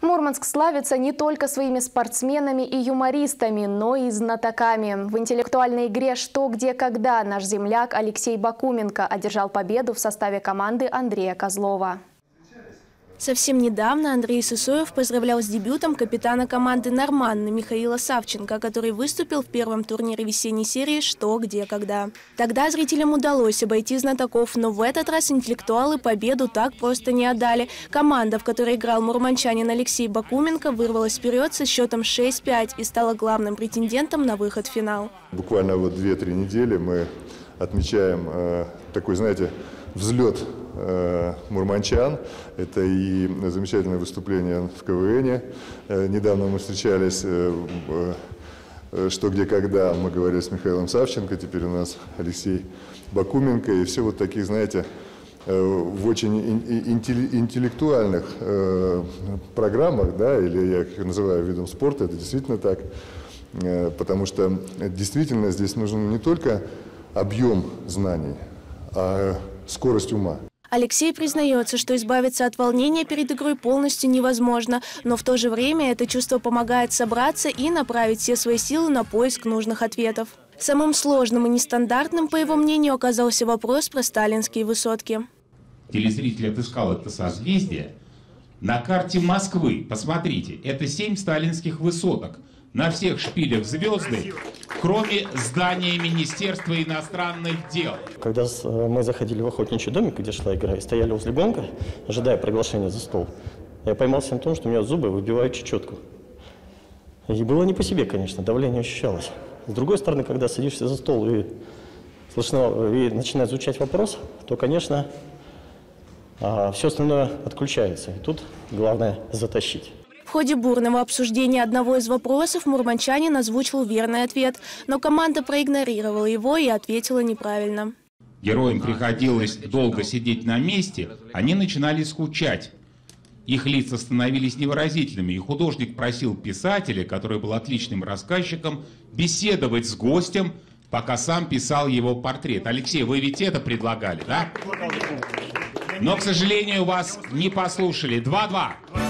Мурманск славится не только своими спортсменами и юмористами, но и знатоками. В интеллектуальной игре «Что, где, когда» наш земляк Алексей Бакуменко одержал победу в составе команды Андрея Козлова. Совсем недавно Андрей Сысоев поздравлял с дебютом капитана команды «Норманны» Михаила Савченко, который выступил в первом турнире весенней серии «Что, где, когда». Тогда зрителям удалось обойти знатоков, но в этот раз интеллектуалы победу так просто не отдали. Команда, в которой играл мурманчанин Алексей Бакуменко, вырвалась вперед со счетом 6-5 и стала главным претендентом на выход в финал. Буквально вот 2-3 недели мы отмечаем такой, знаете, взлет мурманчан. Это и замечательное выступление в КВН. Недавно мы встречались «Что, где, когда». Мы говорили с Михаилом Савченко, теперь у нас Алексей Бакуменко. И все вот таких, знаете, в очень интеллектуальных программах, да, или я их называю видом спорта, это действительно так. Потому что действительно здесь нужен не только объем знаний, а скорость ума. Алексей признается, что избавиться от волнения перед игрой полностью невозможно, но в то же время это чувство помогает собраться и направить все свои силы на поиск нужных ответов. Самым сложным и нестандартным, по его мнению, оказался вопрос про сталинские высотки. Телезритель отыскал это созвездие. На карте Москвы, посмотрите, это 7 сталинских высоток. На всех шпилях звезды, кроме здания Министерства иностранных дел. Когда мы заходили в охотничий домик, где шла игра, и стояли возле гонка, ожидая приглашения за стол, я поймался на том, что у меня зубы выбивают чечетку. И было не по себе, конечно, давление ощущалось. С другой стороны, когда садишься за стол и слышно, и начинает звучать вопрос, то, конечно, все остальное отключается. И тут главное затащить. В ходе бурного обсуждения одного из вопросов мурманчанин озвучил верный ответ, но команда проигнорировала его и ответила неправильно. Героям приходилось долго сидеть на месте, они начинали скучать. Их лица становились невыразительными, и художник просил писателя, который был отличным рассказчиком, беседовать с гостем, пока сам писал его портрет. Алексей, вы ведь это предлагали, да? Но, к сожалению, вас не послушали. 2-2.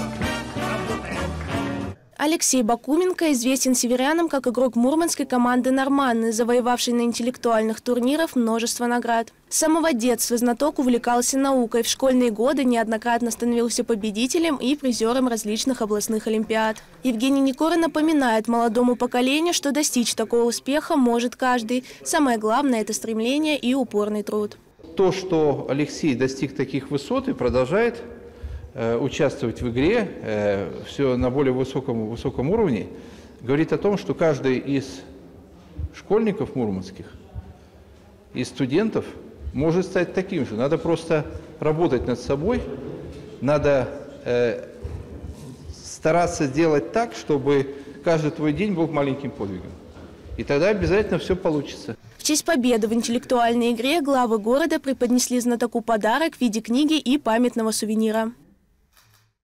Алексей Бакуменко известен северянам как игрок мурманской команды «Норманны», завоевавший на интеллектуальных турнирах множество наград. С самого детства знаток увлекался наукой. В школьные годы неоднократно становился победителем и призером различных областных олимпиад. Евгений Никора напоминает молодому поколению, что достичь такого успеха может каждый. Самое главное – это стремление и упорный труд. То, что Алексей достиг таких высот и продолжает участвовать в игре, все на более высоком уровне, говорит о том, что каждый из школьников мурманских, из студентов может стать таким же. Надо просто работать над собой, надо стараться сделать так, чтобы каждый твой день был маленьким подвигом. И тогда обязательно все получится. В честь победы в интеллектуальной игре главы города преподнесли знатоку подарок в виде книги и памятного сувенира.